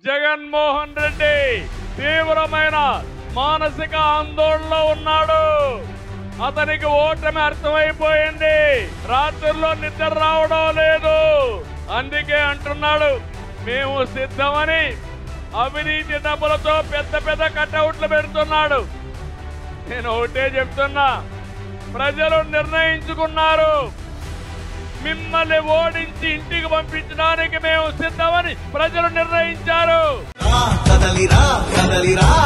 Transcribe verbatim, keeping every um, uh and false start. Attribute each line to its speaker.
Speaker 1: జగన్మోహన్ రెడ్డి తీవ్రమైన మానసిక ఆందోళనలో ఉన్నాడు. అతనికి ఓటమి అర్థమైపోయింది. రాత్రుల్లో నిద్ర రావడం లేదు. అందుకే అంటున్నాడు మేము సిద్ధమని. అవినీతి డబ్బులతో పెద్ద పెద్ద కటౌట్లు పెడుతున్నాడు. నేను ఒకటే చెప్తున్నా, ప్రజలు నిర్ణయించుకున్నారు. మిమ్మల్ని ఓడించి ఇంటికి పంపించడానికి మేము సిద్ధమని ప్రజలు నిర్ణయించారు.
Speaker 2: కదలిరా కదలిరా